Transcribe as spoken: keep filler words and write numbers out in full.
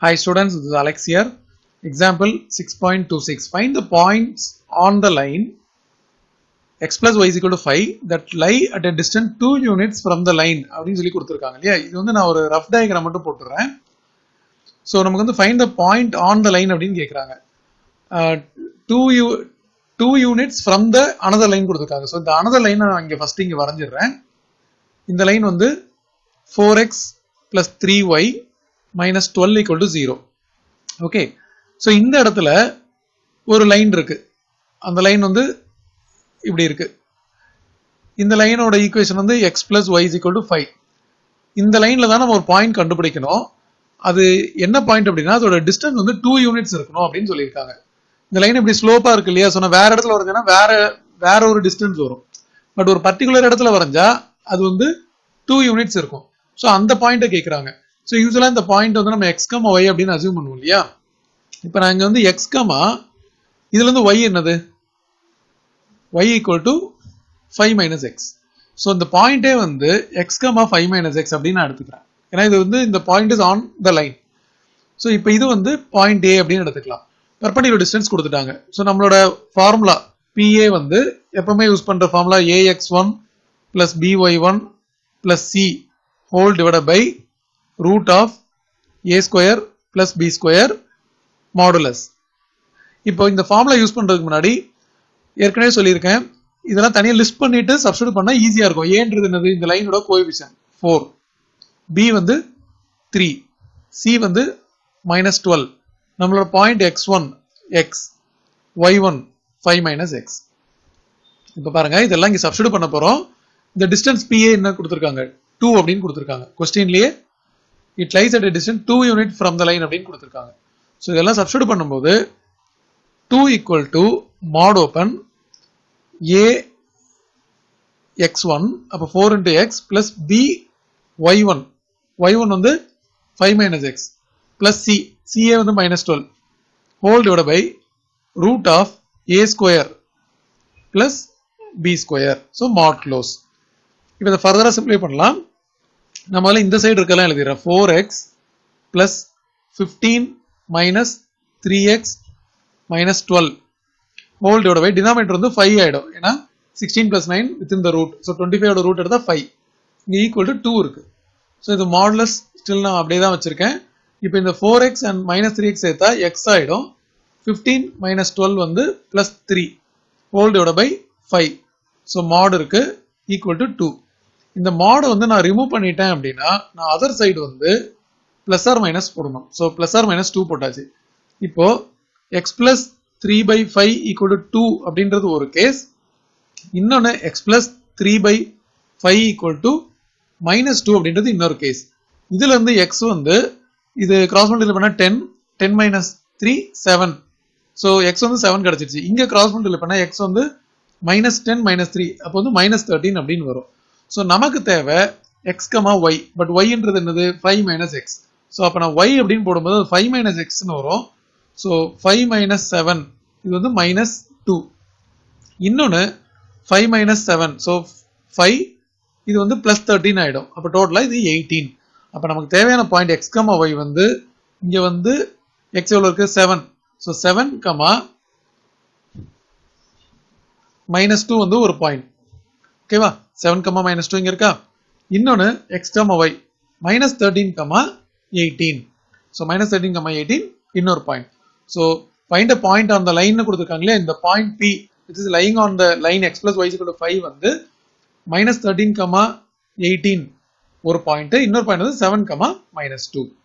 Hi students, this is Alex here. Example six point two six. Find the points on the line x plus y is equal to five that lie at a distance two units from the line. அப்படினு சொல்லி கொடுத்திருக்காங்க இல்லையா? இது வந்து நான் ஒரு rough diagram மட்டும் போட்டுறேன். So நமக்கு வந்து find the point on the line அப்படினு கேக்குறாங்க. Uh, two u two units from the another line கொடுத்திருக்காங்க. So இந்த another line நான் இங்க first இங்க வரைஞ்சிறேன். இந்த லைன் வந்து four x plus three y minus twelve equal to zero. Okay. So இந்த இடத்துல ஒரு லைன் இருக்கு. அந்த லைன் வந்து இப்படி இருக்கு. இந்த லைனோட ஈக்குவேஷன் வந்து x plus y is equal to five. இந்த லைன்ல தான் நம்ம ஒரு பாயிண்ட் கண்டுபிடிக்கணும். அது என்ன பாயிண்ட் அப்படின்னா அதோட டிஸ்டன்ஸ் வந்து two யூனிட்ஸ் இருக்கணும் அப்படின்னு சொல்லியிருக்காங்க. இந்த லைன் இப்படி ஸ்லோப்பா இருக்கு இல்லையா? சொன்னா வேற இடத்துல வரைஞ்சா வேற வேற ஒரு டிஸ்டன்ஸ் வரும். பட் ஒரு பர்டிகுலர் இடத்துல வரைஞ்சா அது வந்து two யூனிட்ஸ் இருக்கும். ஸோ அந்த பாயிண்ட்டை கேட்குறாங்க. ஸோ யூஸ்வலாக இந்த பாயிண்ட் வந்து நம்ம எக்ஸ் கமா ஒய் அப்படின்னு அசியூம் பண்ணுவோம் இல்லையா? இப்போ நான் இங்கே வந்து எக்ஸ் கமா இதுல இருந்து ஒய் என்னது? y equal to five minus x. So இந்த பாயிண்டே வந்து x comma five minus x அப்படின்னு நான் எடுத்துக்கிறேன். ஏன்னா இது வந்து இந்த point is on the line. So இப்போ இது வந்து பாயிண்ட் ஏ அப்படின்னு எடுத்துக்கலாம். பெர்பெண்டிகுலர் டிஸ்டன்ஸ் கொடுத்துட்டாங்க. ஸோ நம்மளோட ஃபார்முலா பிஏ வந்து எப்பவுமே யூஸ் பண்ற formula a x one plus b y one plus c whole divided by root of a square plus b square modulus. இப்போ இந்த ஃபார்முலா யூஸ் பண்றதுக்கு முன்னாடி ஏற்கனவே சொல்லியிருக்கேன், இதெல்லாம் தனியாக லிஸ்ட் பண்ணிட்டு சப்ஸ்டிட்யூட் பண்ணா ஈஸியா இருக்கும். ஏன்றது என்னது? இந்த லைனோட கோஎஃபிஷியன்ட் ஃபோர், பி வந்து த்ரீ, சி வந்து மைனஸ் டுவெல், நம்மளோட point x one x, y one five minus x. இப்போ பாருங்க இதெல்லாம் இங்க சப்ஸ்டிட்யூட் பண்ண போறோம். இந்த டிஸ்டன்ஸ் பிஏ என்ன கொடுத்துருக்காங்க? டூ அப்படின்னு கொடுத்துருக்காங்க. கொஸ்டின்லயே it lies at a distance two unit from the line அப்படின்னு கொடுத்துருக்காங்க. ஸோ இதெல்லாம் சப்ஸ்டிட்யூட் பண்ணும்போது two equal to mod open a x one அப்ப four into x plus b y one, y one வந்து five minus x plus c, ca வந்து minus twelve whole divided by root of a square plus b square. So mod close. இப்போ இதை ஃபர்தரா சிம்ப்ளை பண்ணலாம். நம்மளால இந்த side இருக்கலாம் எழுதிடுறேன். four x plus fifteen minus three x minus twelve whole divided by denominator வந்து five ஆயிடும். ஏன்னா sixteen plus nine within the root. So twenty-five ஓட ரூட் எடுத்தா five. இங்க equal to two இருக்கு. So இது மாடுலஸ் ஸ்டில் நான் அப்படியே தான் வச்சிருக்கேன். இப்போ இந்த four x and minus three x சேர்த்தா x ஆயிடும். fifteen minus twelve வந்து plus three whole divided by five. So mod இருக்கு equal to two. இந்த mod வந்து நான் ரிமூவ் பண்ணிட்டேன் அப்படின்னா நான் அதர் சைடு வந்து பிளஸ் ஆர் மைனஸ் போடணும். So plus or minus two போட்டாச்சு. இப்போ x plus three by five equal to two அப்படின்றது ஒரு கேஸ். இன்னொன்னு x plus three by five equal to minus two அப்படின்றது இன்னொரு கேஸ். இதுல இருந்து எக்ஸ் வந்து இது கிராஸ் மல்டிப்ளை பண்ணா ten, ten minus three seven. So x வந்து செவன் கிடைச்சிருச்சு. இங்க கிராஸ் மல்டிப்ளை பண்ணா எக்ஸ் வந்து மைனஸ் டென் மைனஸ் த்ரீ அப்போ வந்து மைனஸ் தேர்ட்டின் அப்படின்னு வரும். ஸோ நமக்கு தேவை எக்ஸ் கமா ஒய். பட் ஒய்ன்றது என்னது? Five minus x. ஸோ அப்போ நான் ஒய் அப்படின்னு போடும்போது ஃபைவ் மைனஸ் எக்ஸ்னு வரும். ஸோ ஃபைவ் மைனஸ் செவன் இது வந்து மைனஸ் டூ. இன்னொன்று five minus seven, so five இது வந்து பிளஸ் தேர்ட்டின் ஆயிடும். அப்போ டோட்டலாக இது எயிட்டீன். அப்போ நமக்கு தேவையான பாயிண்ட் எக்ஸ் கமா ஒய் வந்து இங்க வந்து எக்ஸ் எவ்வளோ இருக்கு? Seven. So seven comma minus two வந்து ஒரு பாயிண்ட். ஓகேவா? செவன் கமா மைனஸ் டூ இங்க இருக்கா? இன்னொன்னு x comma y minus thirteen comma eighteen. So minus thirteen comma eighteen இன்னொரு point. So find a point on the line கொடுத்துருக்காங்களே, இந்த point P which is lying on the line x plus y is equal to five வந்து minus thirteen comma eighteen ஒரு point, இன்னொரு point வந்து seven comma minus two.